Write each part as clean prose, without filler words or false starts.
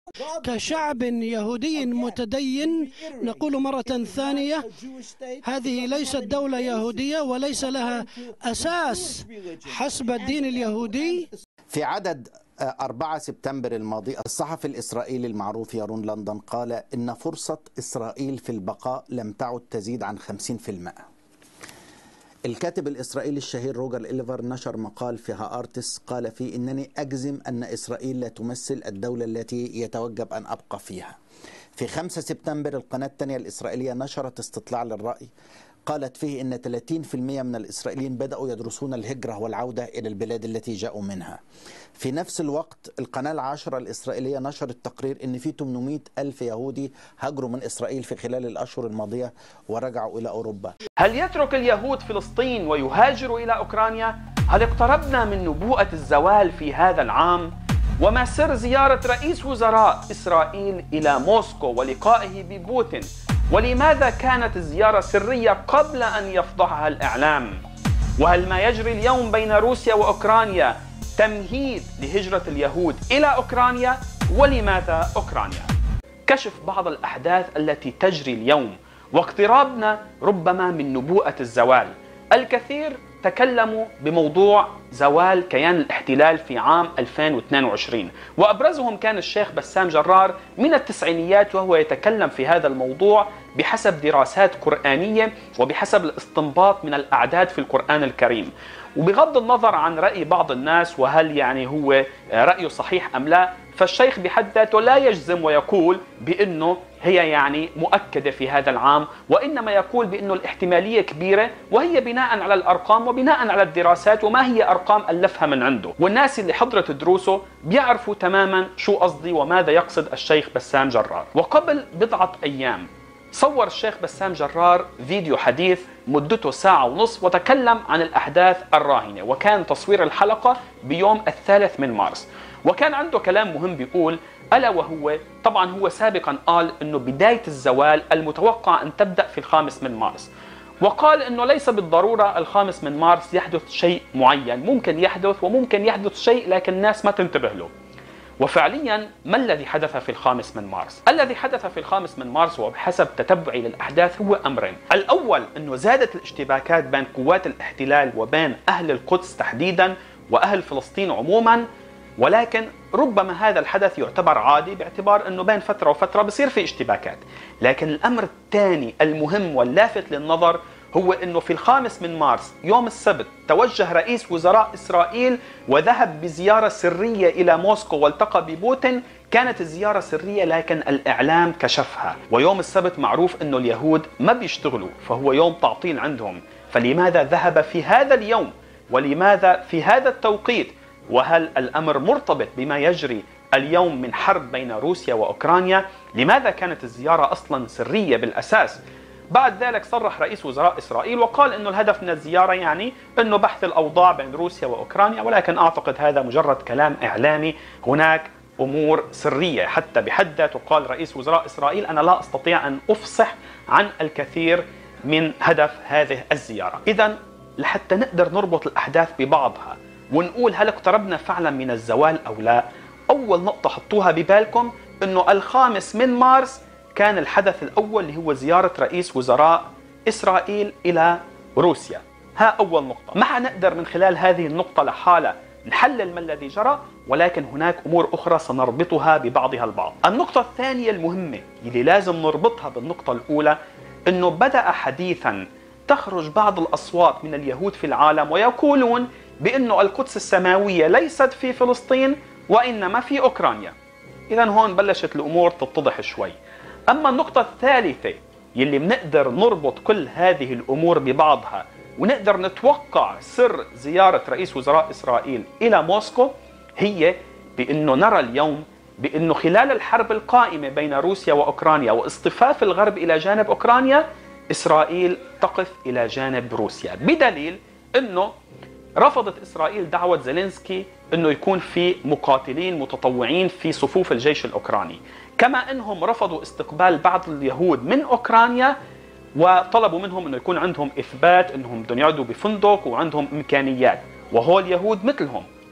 كشعب يهودي متدين نقول مرة ثانية، هذه ليست دولة يهودية وليس لها أساس حسب الدين اليهودي. في عدد 4 سبتمبر الماضي الصحفي الإسرائيلي المعروف يارون لندن قال إن فرصة إسرائيل في البقاء لم تعد تزيد عن 50%. الكاتب الإسرائيلي الشهير روجر إليفر نشر مقال في هآرتس قال فيه إنني أجزم أن إسرائيل لا تمثل الدولة التي يتوجب أن أبقى فيها. في 5 سبتمبر القناة الثانية الإسرائيلية نشرت استطلاع للرأي قالت فيه إن 30% من الإسرائيليين بدأوا يدرسون الهجرة والعودة إلى البلاد التي جاءوا منها. في نفس الوقت القناة العاشرة الإسرائيلية نشرت تقرير إن في 800 ألف يهودي هاجروا من إسرائيل في خلال الأشهر الماضية ورجعوا إلى أوروبا. هل يترك اليهود فلسطين ويهاجروا إلى أوكرانيا؟ هل اقتربنا من نبوءة الزوال في هذا العام؟ وما سر زيارة رئيس وزراء إسرائيل إلى موسكو ولقائه ببوتين؟ ولماذا كانت الزيارة سرية قبل أن يفضحها الإعلام؟ وهل ما يجري اليوم بين روسيا وأوكرانيا تمهيد لهجرة اليهود إلى أوكرانيا؟ ولماذا أوكرانيا؟ كشف بعض الأحداث التي تجري اليوم واقترابنا ربما من نبوءة الزوال. الكثير تكلموا بموضوع زوال كيان الاحتلال في عام 2022، وأبرزهم كان الشيخ بسام جرار من التسعينيات، وهو يتكلم في هذا الموضوع بحسب دراسات قرآنية وبحسب الاستنباط من الأعداد في القرآن الكريم. وبغض النظر عن رأي بعض الناس وهل يعني هو رأيه صحيح أم لا، فالشيخ بحد ذاته لا يجزم ويقول بأنه هي يعني مؤكدة في هذا العام، وإنما يقول بأنه الاحتمالية كبيرة، وهي بناء على الأرقام وبناء على الدراسات، وما هي أرقام ألفها من عنده. والناس اللي حضرت دروسه بيعرفوا تماما شو قصدي وماذا يقصد الشيخ بسام جرار. وقبل بضعة أيام صور الشيخ بسام جرار فيديو حديث مدته 1.5 ساعة وتكلم عن الأحداث الراهنة، وكان تصوير الحلقة بيوم 3 مارس. وكان عنده كلام مهم بيقول، ألا وهو طبعا هو سابقا قال أنه بداية الزوال المتوقع أن تبدأ في 5 مارس، وقال أنه ليس بالضرورة 5 مارس يحدث شيء معين، ممكن يحدث وممكن يحدث شيء لكن الناس ما تنتبه له. وفعليا ما الذي حدث في 5 مارس؟ الذي حدث في 5 مارس وبحسب تتبعي للأحداث هو أمرين. الأول أنه زادت الاشتباكات بين قوات الاحتلال وبين أهل القدس تحديدا وأهل فلسطين عموما، ولكن ربما هذا الحدث يعتبر عادي باعتبار أنه بين فترة وفترة بصير في اشتباكات. لكن الأمر الثاني المهم واللافت للنظر هو أنه في 5 مارس يوم السبت توجه رئيس وزراء إسرائيل وذهب بزيارة سرية إلى موسكو والتقى ببوتين. كانت الزيارة سرية لكن الإعلام كشفها، ويوم السبت معروف أنه اليهود ما بيشتغلوا فهو يوم تعطيل عندهم، فلماذا ذهب في هذا اليوم ولماذا في هذا التوقيت؟ وهل الأمر مرتبط بما يجري اليوم من حرب بين روسيا وأوكرانيا؟ لماذا كانت الزيارة أصلا سرية بالأساس؟ بعد ذلك صرح رئيس وزراء إسرائيل وقال أنه الهدف من الزيارة يعني أنه بحث الأوضاع بين روسيا وأوكرانيا، ولكن أعتقد هذا مجرد كلام إعلامي. هناك أمور سرية حتى بحد ذاته. قال رئيس وزراء إسرائيل أنا لا أستطيع أن أفصح عن الكثير من هدف هذه الزيارة. إذن لحتى نقدر نربط الأحداث ببعضها ونقول هل اقتربنا فعلا من الزوال أو لا، أول نقطة حطوها ببالكم أنه 5 مارس كان الحدث الأول اللي هو زيارة رئيس وزراء إسرائيل إلى روسيا. ها أول نقطة. ما حنقدر من خلال هذه النقطة لحالة نحلل ما الذي جرى، ولكن هناك أمور أخرى سنربطها ببعضها البعض. النقطة الثانية المهمة اللي لازم نربطها بالنقطة الأولى أنه بدأ حديثا تخرج بعض الأصوات من اليهود في العالم ويقولون بأنه القدس السماوية ليست في فلسطين وإنما في أوكرانيا. إذن هون بلشت الأمور تتضح شوي. أما النقطة الثالثة يلي بنقدر نربط كل هذه الأمور ببعضها ونقدر نتوقع سر زيارة رئيس وزراء إسرائيل إلى موسكو، هي بأنه نرى اليوم بأنه خلال الحرب القائمة بين روسيا وأوكرانيا واصطفاف الغرب إلى جانب أوكرانيا، إسرائيل تقف إلى جانب روسيا، بدليل أنه رفضت إسرائيل دعوة زيلينسكي أنه يكون في مقاتلين متطوعين في صفوف الجيش الأوكراني، كما أنهم رفضوا استقبال بعض اليهود من أوكرانيا وطلبوا منهم أنه يكون عندهم إثبات أنهم بدهم يقعدوا بفندق وعندهم إمكانيات، وهول اليهود مثلهم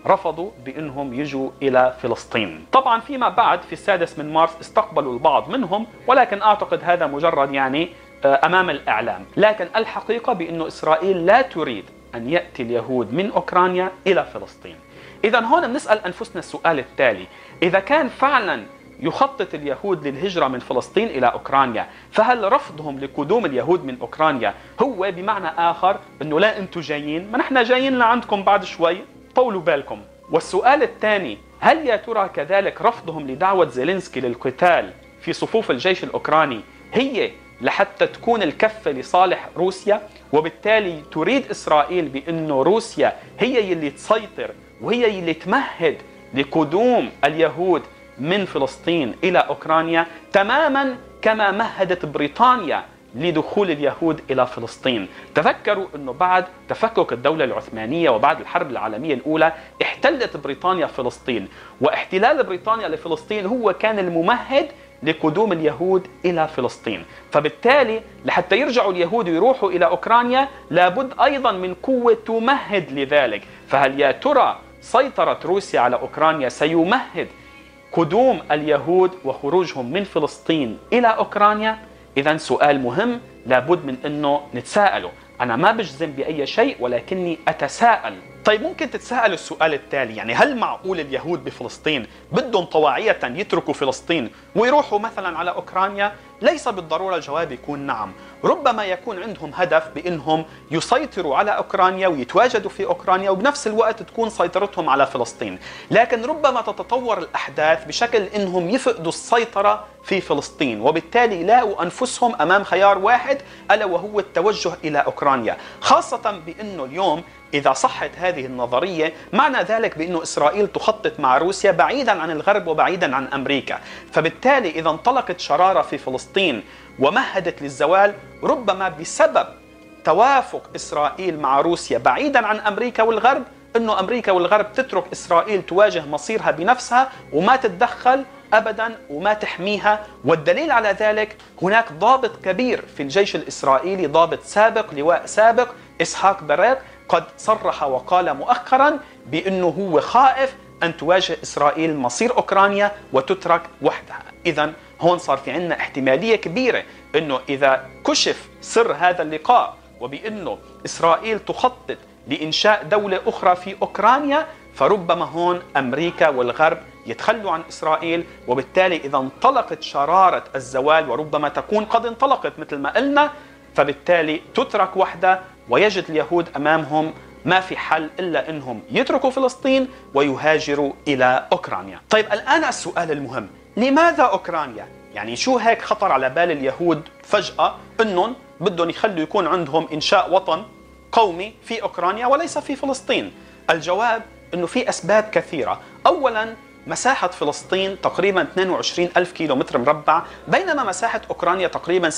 رفضوا بأنهم يجوا إلى فلسطين. طبعا فيما بعد في 6 مارس استقبلوا البعض منهم، ولكن أعتقد هذا مجرد يعني أمام الإعلام. لكن الحقيقة بأن إسرائيل لا تريد أن يأتي اليهود من أوكرانيا إلى فلسطين. إذا هون بنسأل أنفسنا السؤال التالي: إذا كان فعلا يخطط اليهود للهجرة من فلسطين إلى أوكرانيا، فهل رفضهم لقدوم اليهود من أوكرانيا هو بمعنى آخر أنه لا أنتم جايين، ما نحن جايين لعندكم بعد شوي، طولوا بالكم؟ والسؤال الثاني: هل يا ترى كذلك رفضهم لدعوة زيلينسكي للقتال في صفوف الجيش الأوكراني هي لحتى تكون الكفة لصالح روسيا، وبالتالي تريد إسرائيل بأنه روسيا هي اللي تسيطر وهي اللي تمهد لقدوم اليهود من فلسطين إلى أوكرانيا، تماما كما مهدت بريطانيا لدخول اليهود إلى فلسطين؟ تذكروا أنه بعد تفكك الدولة العثمانية وبعد الحرب العالمية الأولى احتلت بريطانيا فلسطين، واحتلال بريطانيا لفلسطين هو كان الممهد لقدوم اليهود إلى فلسطين. فبالتالي لحتى يرجعوا اليهود ويروحوا إلى أوكرانيا لابد أيضا من قوة تمهد لذلك. فهل يا ترى سيطرة روسيا على أوكرانيا سيمهد قدوم اليهود وخروجهم من فلسطين إلى أوكرانيا؟ إذن سؤال مهم لابد من أنه نتساءله. أنا ما بجزم بأي شيء ولكني أتساءل. طيب ممكن تتساءل السؤال التالي: يعني هل معقول اليهود بفلسطين بدهم طواعية يتركوا فلسطين ويروحوا مثلا على أوكرانيا؟ ليس بالضرورة الجواب يكون نعم. ربما يكون عندهم هدف بأنهم يسيطروا على أوكرانيا ويتواجدوا في أوكرانيا وبنفس الوقت تكون سيطرتهم على فلسطين، لكن ربما تتطور الأحداث بشكل أنهم يفقدوا السيطرة في فلسطين، وبالتالي يلاقوا أنفسهم أمام خيار واحد ألا وهو التوجه إلى أوكرانيا. خاصة بأنه اليوم إذا صحت هذه النظرية معنى ذلك بأنه إسرائيل تخطط مع روسيا بعيدا عن الغرب وبعيدا عن أمريكا. فبالتالي إذا انطلقت شرارة في فلسطين ومهدت للزوال، ربما بسبب توافق إسرائيل مع روسيا بعيدا عن أمريكا والغرب، أنه أمريكا والغرب تترك إسرائيل تواجه مصيرها بنفسها وما تتدخل أبدا وما تحميها. والدليل على ذلك هناك ضابط كبير في الجيش الإسرائيلي، ضابط سابق، لواء سابق إسحاق بريق، قد صرح وقال مؤخرا بأنه هو خائف أن تواجه إسرائيل مصير أوكرانيا وتترك وحدها. إذن هون صار في عنا احتمالية كبيرة أنه إذا كشف سر هذا اللقاء وبأنه إسرائيل تخطط لإنشاء دولة أخرى في أوكرانيا، فربما هون أمريكا والغرب يتخلوا عن إسرائيل، وبالتالي إذا انطلقت شرارة الزوال وربما تكون قد انطلقت مثل ما قلنا، فبالتالي تترك وحدة ويجد اليهود أمامهم ما في حل إلا أنهم يتركوا فلسطين ويهاجروا إلى أوكرانيا. طيب الآن السؤال المهم: لماذا أوكرانيا؟ يعني شو هيك خطر على بال اليهود فجأة أنهم بدهم يخلوا يكون عندهم إنشاء وطن قومي في أوكرانيا وليس في فلسطين؟ الجواب أنه في أسباب كثيرة. أولا، مساحة فلسطين تقريبا 22 ألف كيلو متر مربع، بينما مساحة أوكرانيا تقريبا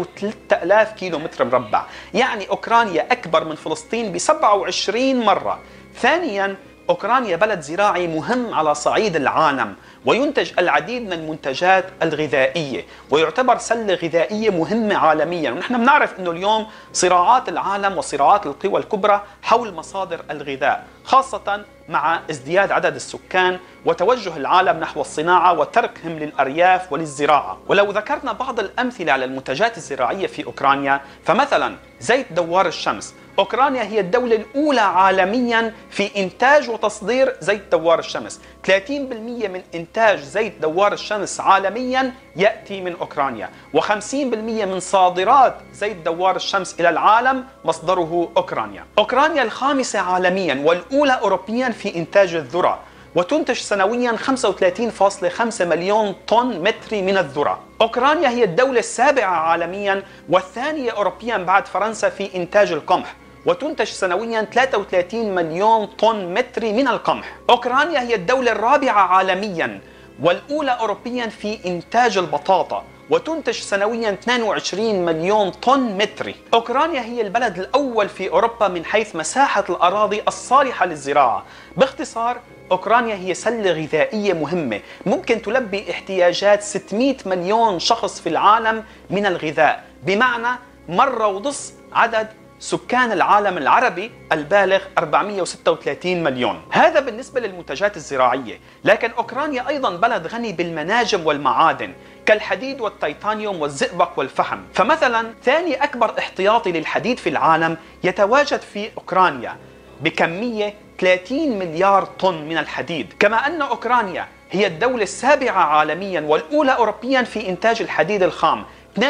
603 ألاف كيلو متر مربع، يعني أوكرانيا أكبر من فلسطين ب27 مرة. ثانيا، أوكرانيا بلد زراعي مهم على صعيد العالم، وينتج العديد من المنتجات الغذائية، ويعتبر سلة غذائية مهمة عالميا. ونحن بنعرف أنه اليوم صراعات العالم وصراعات القوى الكبرى حول مصادر الغذاء، خاصة مع ازدياد عدد السكان وتوجه العالم نحو الصناعة وتركهم للأرياف وللزراعة. ولو ذكرنا بعض الأمثلة على المنتجات الزراعية في أوكرانيا، فمثلا زيت دوار الشمس. أوكرانيا هي الدولة الأولى عالميا في إنتاج وتصدير زيت دوار الشمس. 30% من إنتاج زيت دوار الشمس عالميا يأتي من أوكرانيا، و50% من صادرات زيت دوار الشمس إلى العالم مصدره أوكرانيا. أوكرانيا الخامسة عالميا والأولى أوروبيا في إنتاج الذرة، وتنتج سنويا 35.5 مليون طن متري من الذرة. أوكرانيا هي الدولة السابعة عالميا والثانية أوروبيا بعد فرنسا في إنتاج القمح، وتنتج سنويا 33 مليون طن متري من القمح. أوكرانيا هي الدولة الرابعة عالميا والأولى أوروبيا في إنتاج البطاطا، وتنتج سنويا 22 مليون طن متري. أوكرانيا هي البلد الأول في أوروبا من حيث مساحة الأراضي الصالحة للزراعة. باختصار، أوكرانيا هي سلة غذائية مهمة ممكن تلبي احتياجات 600 مليون شخص في العالم من الغذاء، بمعنى مرة ونص عدد سكان العالم العربي البالغ 436 مليون. هذا بالنسبة للمنتجات الزراعية، لكن أوكرانيا أيضا بلد غني بالمناجم والمعادن كالحديد والتيتانيوم والزئبق والفحم. فمثلا ثاني أكبر احتياطي للحديد في العالم يتواجد في أوكرانيا بكمية 30 مليار طن من الحديد، كما أن أوكرانيا هي الدولة السابعة عالميا والأولى أوروبيا في إنتاج الحديد الخام.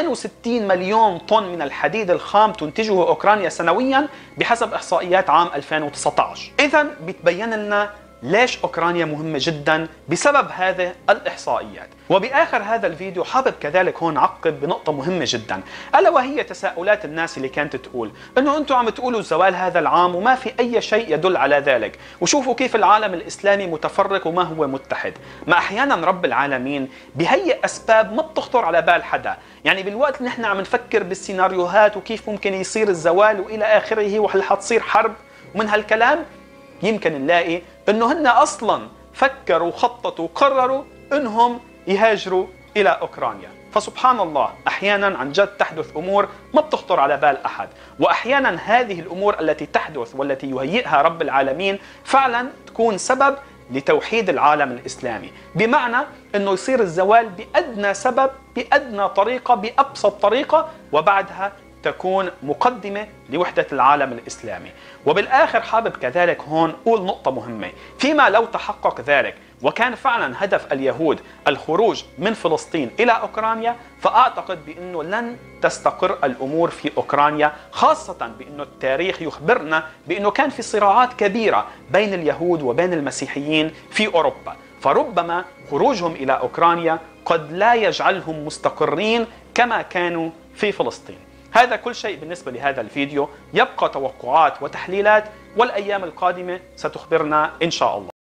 62 مليون طن من الحديد الخام تنتجه أوكرانيا سنويا بحسب إحصائيات عام 2019. إذن بتبين لنا ليش أوكرانيا مهمة جدا بسبب هذه الإحصائيات. وبآخر هذا الفيديو حابب كذلك هون عقب بنقطة مهمة جدا، ألا وهي تساؤلات الناس اللي كانت تقول إنه أنتم عم تقولوا زوال هذا العام وما في أي شيء يدل على ذلك، وشوفوا كيف العالم الإسلامي متفرق وما هو متحد. ما أحيانا رب العالمين بهيئ أسباب ما بتخطر على بال حدا، يعني بالوقت اللي نحن عم نفكر بالسيناريوهات وكيف ممكن يصير الزوال وإلى آخره وهل حتصير حرب ومن هالكلام، يمكن نلاقي انه هن اصلا فكروا وخططوا وقرروا انهم يهاجروا الى اوكرانيا. فسبحان الله احيانا عن جد تحدث امور ما بتخطر على بال احد، واحيانا هذه الامور التي تحدث والتي يهيئها رب العالمين فعلا تكون سبب لتوحيد العالم الاسلامي، بمعنى انه يصير الزوال بادنى سبب، بادنى طريقه، بابسط طريقه، وبعدها تكون مقدمة لوحدة العالم الإسلامي. وبالآخر حابب كذلك هون أقول نقطة مهمة، فيما لو تحقق ذلك وكان فعلا هدف اليهود الخروج من فلسطين إلى أوكرانيا، فأعتقد بأنه لن تستقر الأمور في أوكرانيا، خاصة بأنه التاريخ يخبرنا بأنه كان في صراعات كبيرة بين اليهود وبين المسيحيين في أوروبا، فربما خروجهم إلى أوكرانيا قد لا يجعلهم مستقرين كما كانوا في فلسطين. هذا كل شيء بالنسبة لهذا الفيديو، يبقى توقعات وتحليلات والأيام القادمة ستخبرنا إن شاء الله.